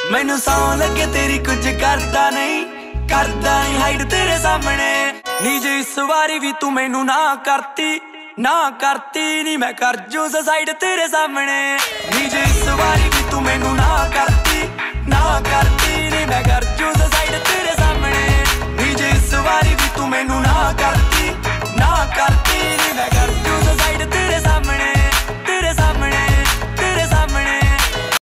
मैनू सौ लगे तेरी कुछ करदा नहीं हाइड तेरे सामने नी जे इस बारी भी तू मैनू ना करती नी मैं कर जू सुसाइड तेरे सामने नी जे इस बारी भी तू मैनू ना करती नी मैं कर जू सुसाइड तेरे सामने नी जे इस बारी भी तू मैनू